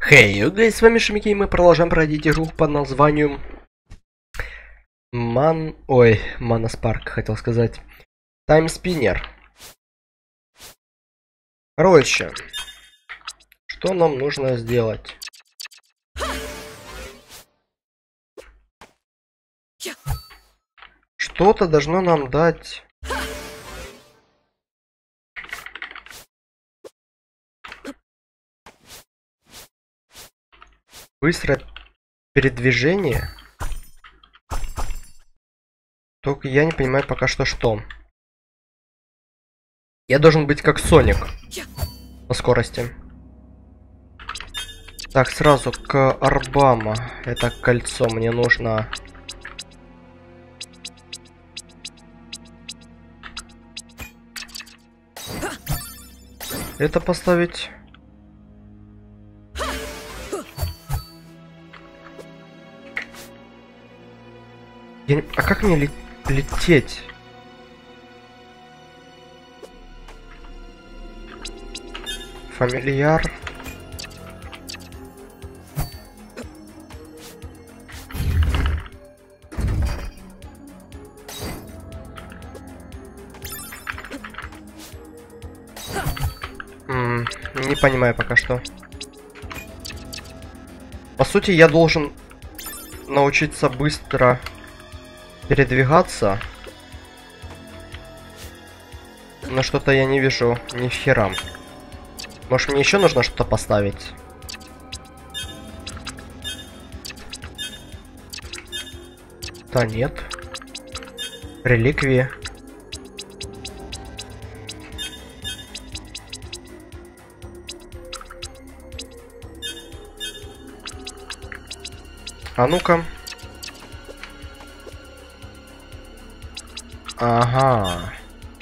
Хей, с вами Шамики, и мы продолжаем пройти игру под названием Манас Парк, хотел сказать. Таймспиннер. Короче, что нам нужно сделать? Что-то должно нам дать... Быстрое передвижение. Только я не понимаю пока что. Я должен быть как Соник по скорости. Так, сразу к Арбама. Это кольцо мне нужно. Это поставить. А как мне лететь? Фамильяр. Не понимаю пока что. По сути, я должен научиться быстро передвигаться, но что-то я не вижу ни хера. Может, мне еще нужно что-то поставить? Да нет. Реликвии. А ну-ка. Ага.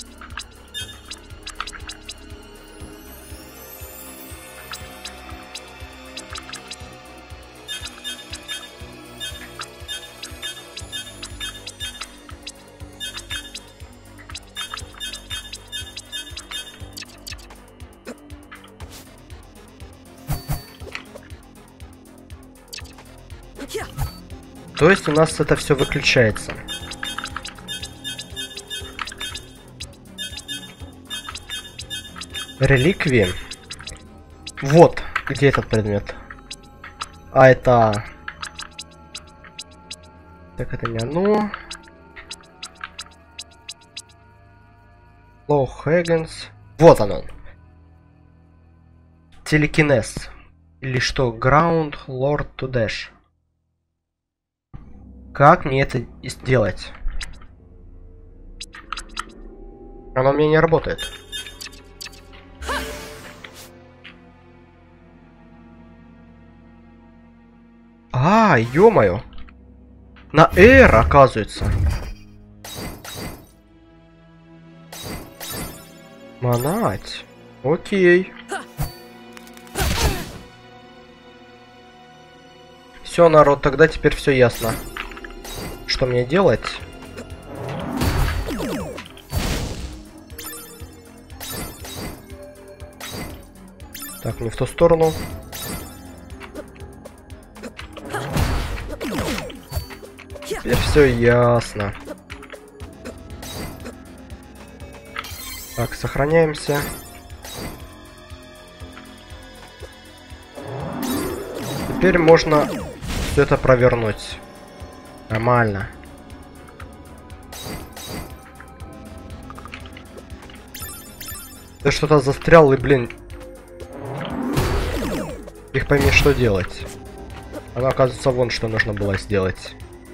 То есть у нас это все выключается. Реликвии. Вот, где этот предмет? А это... Так, это не оно. Лоу Хэггинс. Вот он. Телекинез. Или что? Ground Lord to Dash. Как мне это сделать? Оно у меня не работает. А, ё-моё. На R, оказывается. Манать. Окей. Все, народ, тогда теперь все ясно. Что мне делать? Так, не в ту сторону. Теперь все ясно. Так, сохраняемся. Теперь можно все это провернуть. Нормально. Ты что-то застрял и, блин. Их пойми, что делать. Оно, оказывается, вон что нужно было сделать.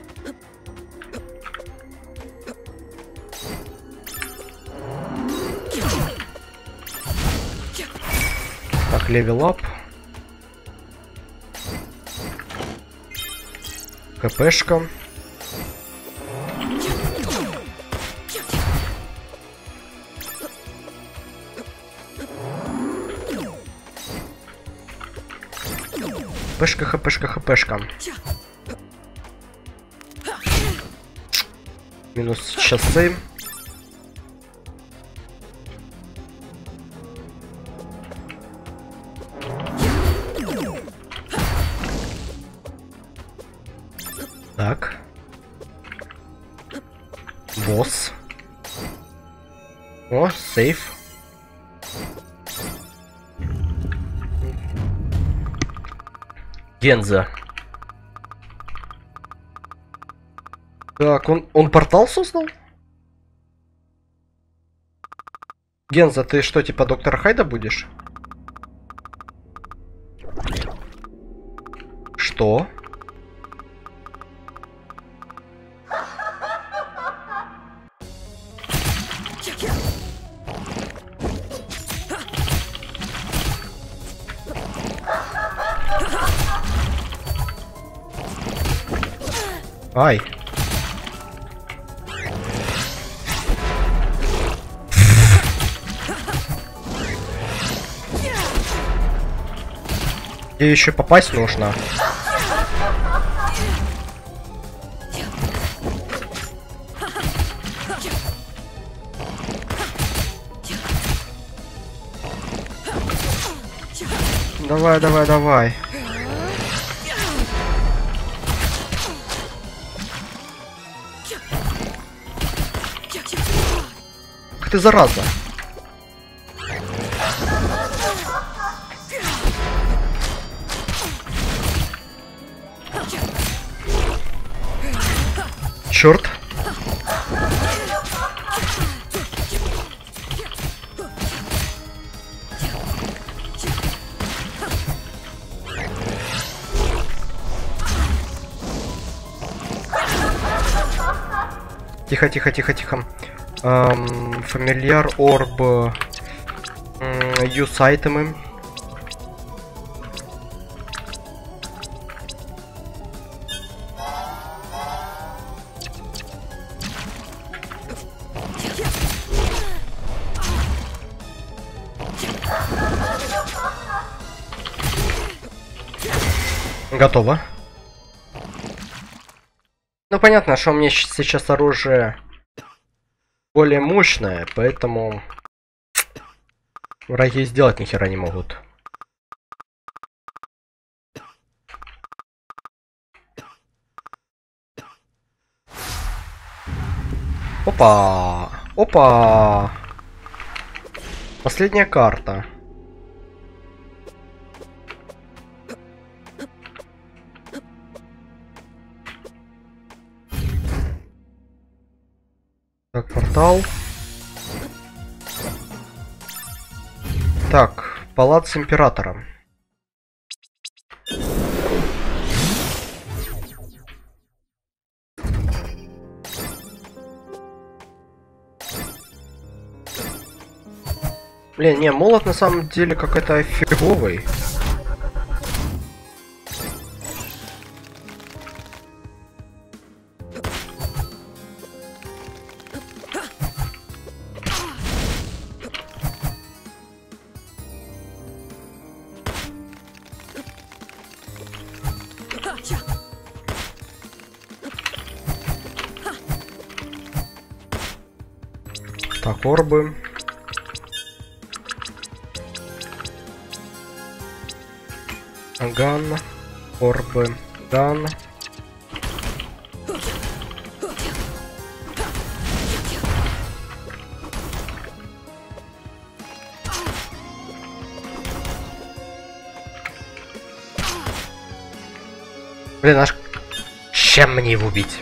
Так, левел ап. КПшка. ХПшка, ХПшка, ХПшка. Минус часы. Так. Босс. О, сейф. Генза. Так, он портал создал? Генза, ты что, типа доктора Хайда будешь? Что? Ай. Ей еще попасть нужно. Давай, давай, давай. Ах ты зараза. Черт. Тихо, тихо, тихо, тихо. Фамильяр, орб, юз айтемы. Готово. Ну, понятно, что у меня сейчас оружие более мощное, поэтому враги сделать ни хера не могут. Опа! Опа! Последняя карта. Так, портал. Так, палац императора. Блин, не, молот на самом деле какой-то фиговый. Так, орбы. Ган. Орбы. Ган. Блин, аж... Чем мне его убить?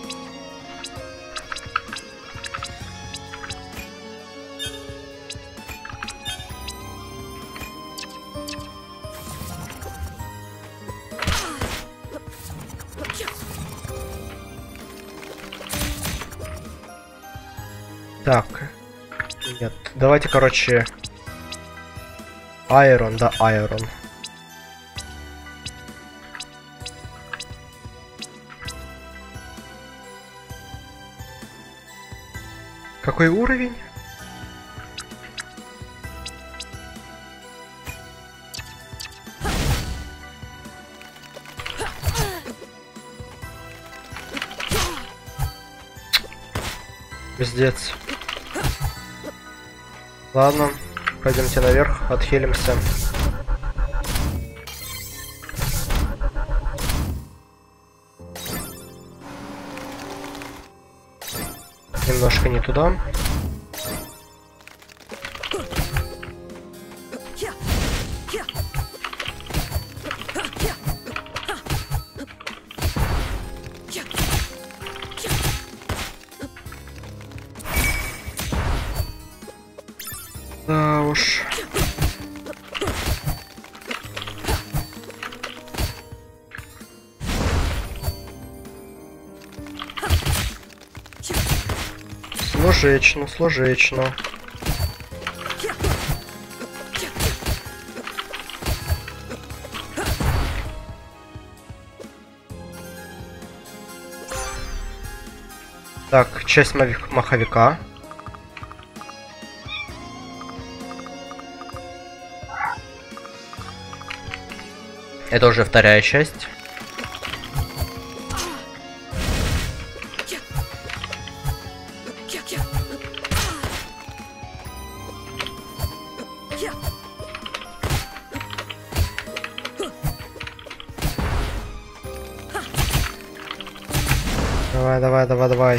Так. Нет. Давайте, короче... Айрон, да, Айрон. Какой уровень? Пиздец. Ладно, пойдемте наверх, отхилимся. Немножко не туда. Да уж. Сложечно, сложечно. Так, часть маховика. Это уже вторая часть. Давай, давай, давай, давай.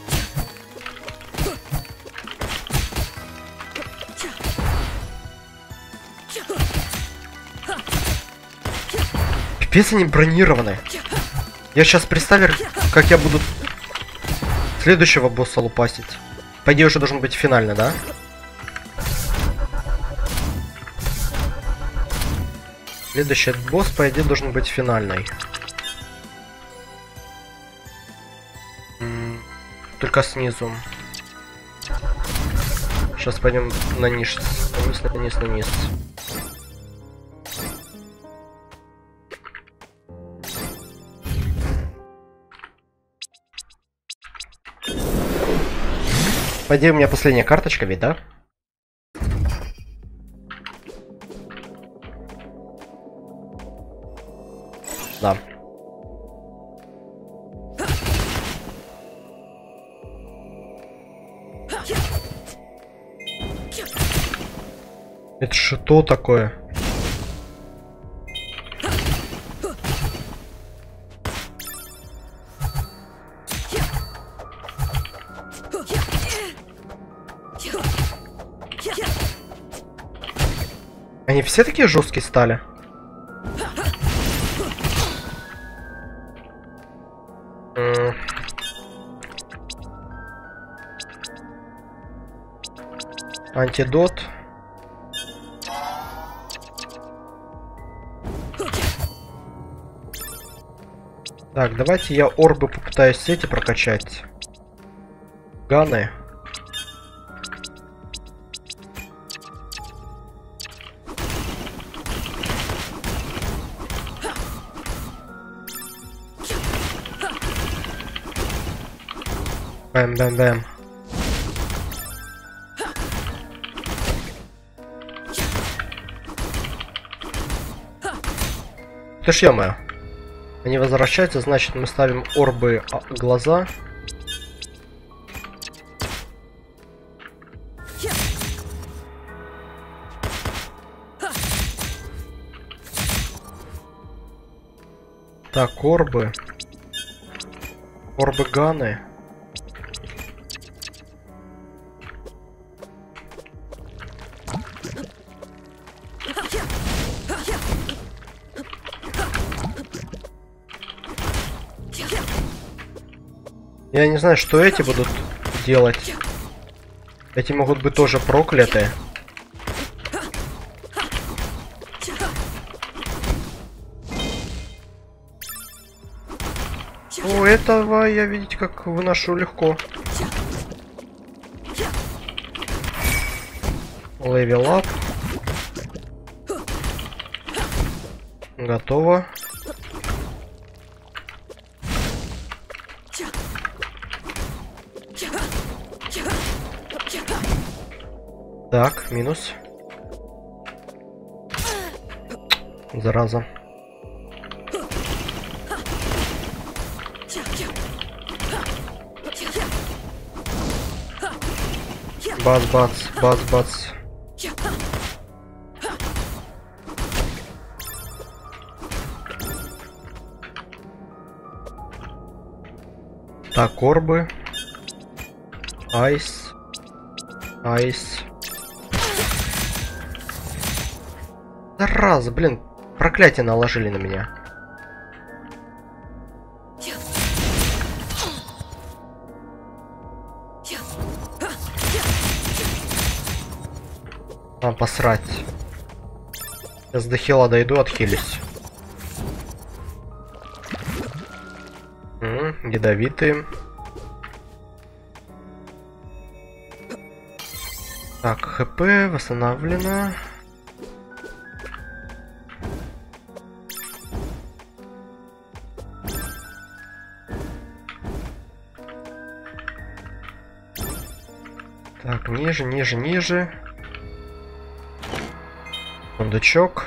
Пипец, они бронированы. Я сейчас представлю, как я буду следующего босса лупасить. По идее, уже должен быть финальный, да? Следующий босс, по идее, должен быть финальный. Только снизу. Сейчас пойдем на низ. На низ, на низ, на низ. По идее, у меня последняя карточка, ведь, да? Да. Это что такое? Они все такие жесткие стали? Антидот. Так, давайте я орбы попытаюсь эти прокачать. Ганы. Бэм-бэм-бэм. Ты ж ё-моё. Они возвращаются, значит, мы ставим орбы глаза. Так, орбы. Орбы ганы. Я не знаю, что эти будут делать. Эти могут быть тоже проклятые. У этого я, видите, как выношу легко. Левел ап. Готово. Так, минус. Зараза. Бац-бац, бац-бац. Так, орбы. Айс. Айс. Зараза, блин. Проклятие наложили на меня. Нам посрать. Сейчас до хила дойду, отхилюсь. Ядовитые. Так, ХП восстановлено. Так, ниже, ниже, ниже. Сундучок.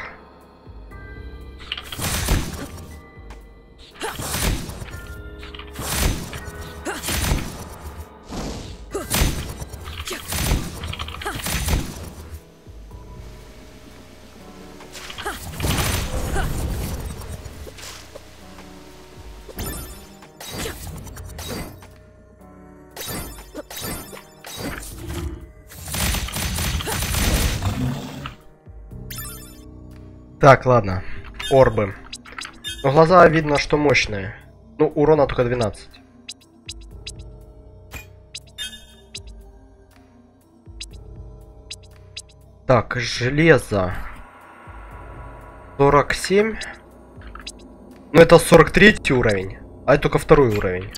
Так, ладно. Орбы. Но глаза видно, что мощные. Ну, урона только 12. Так, железо. 47. Ну, это 43 уровень. А это только 2 уровень.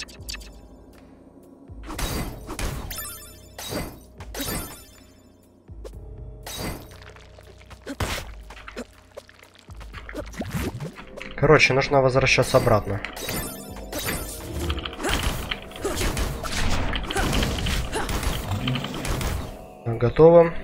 Короче, нужно возвращаться обратно. Готово.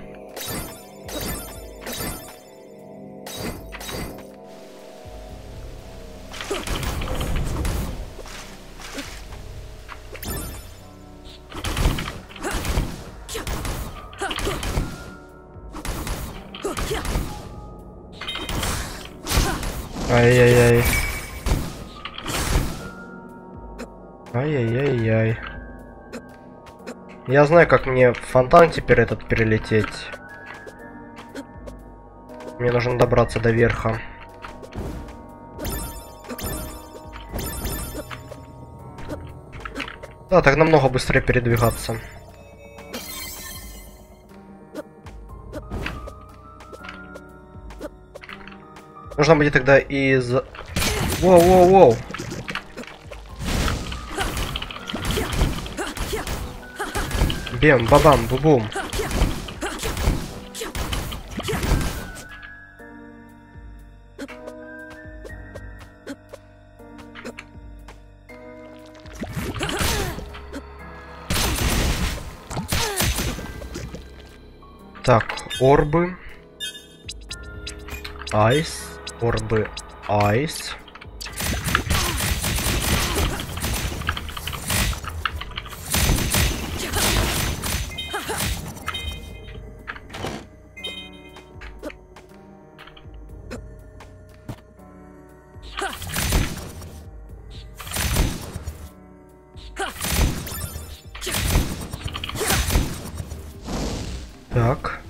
Ай-яй-яй. Ай-яй-яй-яй. Я знаю, как мне в фонтан теперь этот перелететь. Мне нужно добраться до верха. Да, так намного быстрее передвигаться. Нужно будет тогда из... Воу-воу-воу! Бем, бабам, бу-бум. Так, орбы. Айс. Орбы. Айс. Так.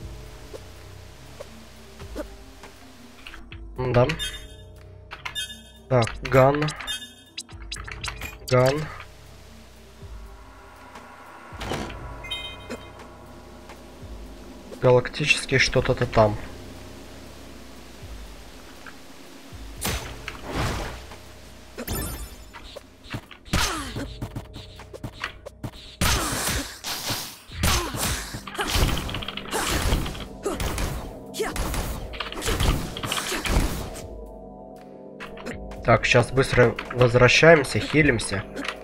Да. Так, ган. Ган. Галактический что-то там. Так, сейчас быстро возвращаемся, хилимся.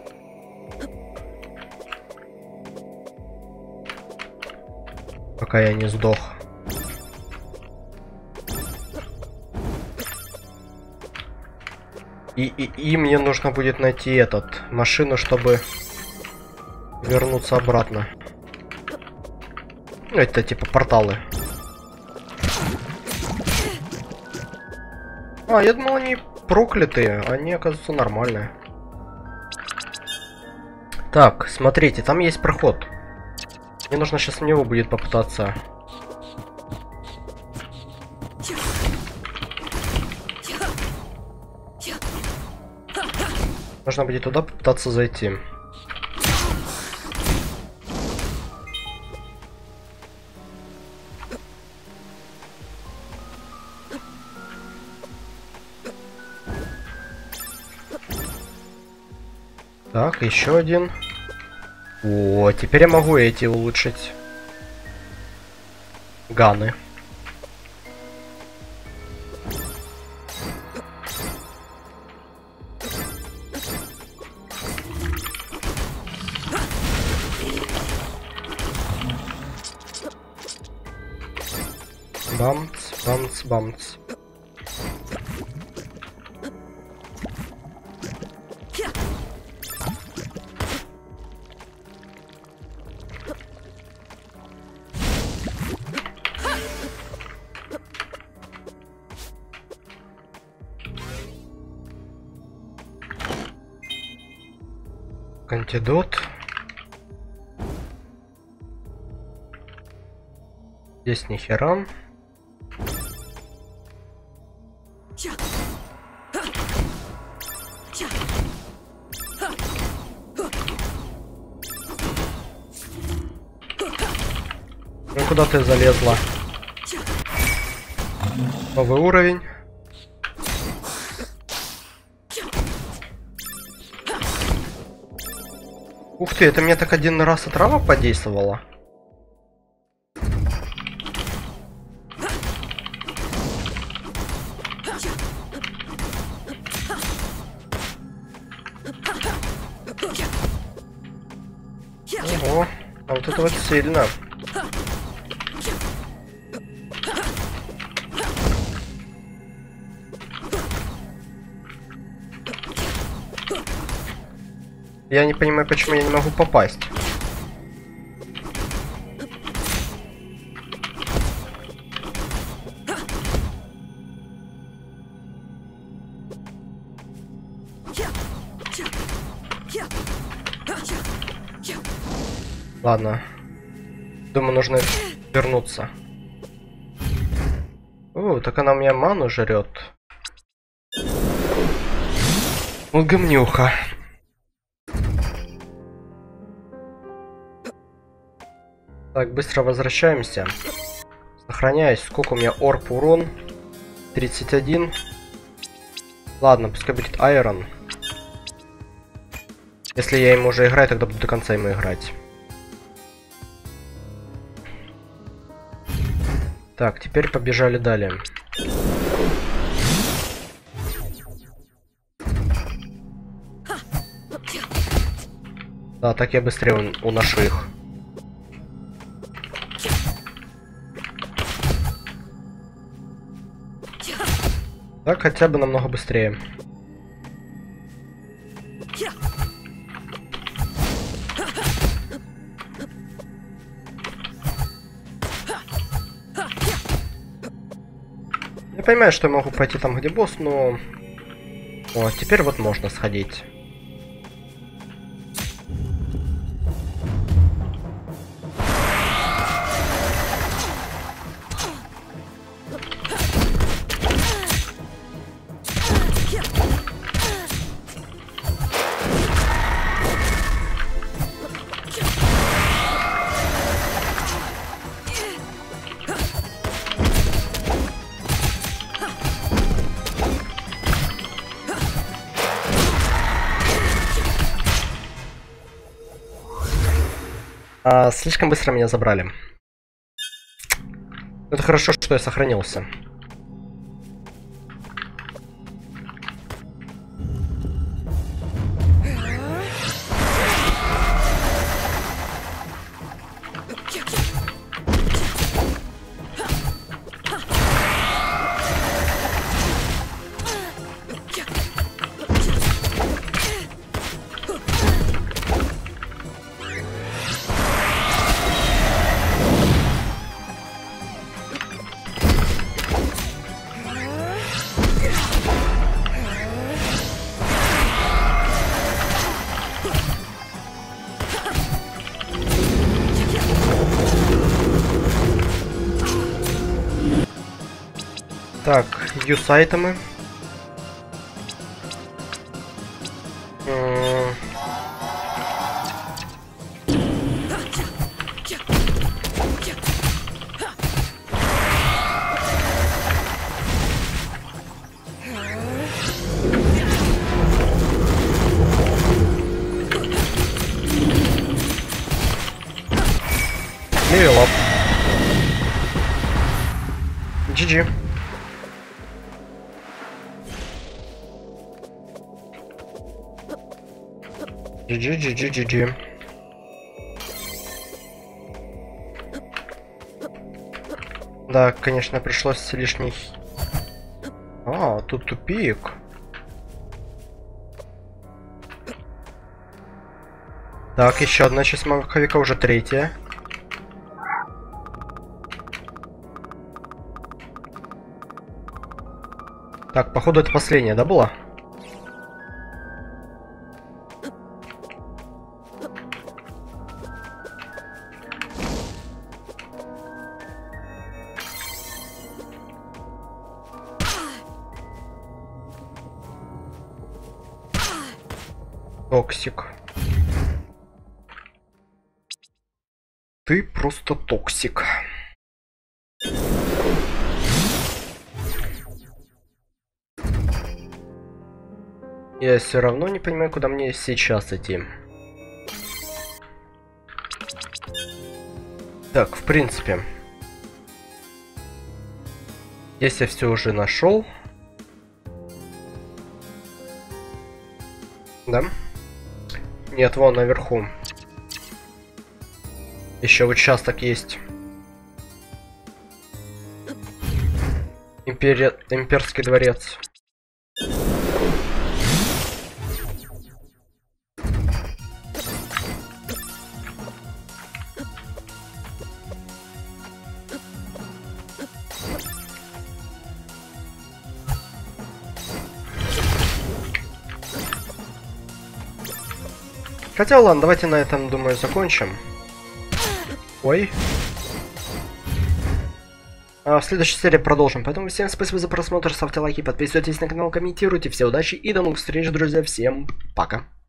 Пока я не сдох. И мне нужно будет найти машину, чтобы вернуться обратно. Ну, это типа порталы. А, я думал, они проклятые, они, оказывается, нормальные. Так, смотрите, там есть проход. Мне нужно сейчас в него будет попытаться. Нужно будет туда попытаться зайти. Так, еще один. О, теперь я могу эти улучшить. Ганы. Бамц, бамц, бамц. Антидот. Здесь ни хера. Ну куда ты залезла? Новый уровень. Ух ты, это мне так один раз отрава подействовала. Ого, а вот это вот сильно. Я не понимаю, почему я не могу попасть. Ладно. Думаю, нужно вернуться. О, так она у меня ману жрет. Вот гомнюха. Так, быстро возвращаемся. Сохраняюсь. Сколько у меня орб урон? 31. Ладно, пускай будет Айрон. Если я ему уже играю, тогда буду до конца ему играть. Так, теперь побежали далее. Да, так я быстрее уношу их. Так хотя бы намного быстрее. Я понимаю, что я могу пойти там, где босс, но... О, теперь вот можно сходить. Слишком быстро меня забрали. Это хорошо, что я сохранился. Так, use айтемы. Level up. GG. GG. Да, конечно, пришлось лишний... А, тут тупик. Так, еще одна часть маховика, уже третья. Так, походу это последняя, да, была? Токсик. Ты просто токсик. Я все равно не понимаю, куда мне сейчас идти. Так, в принципе. Здесь я все уже нашел. Да? Нет, вон наверху. Еще участок есть. Имперский дворец. Хотя ладно, давайте на этом, думаю, закончим. Ой. А в следующей серии продолжим. Поэтому всем спасибо за просмотр, ставьте лайки, подписывайтесь на канал, комментируйте. Всем удачи и до новых встреч, друзья. Всем пока.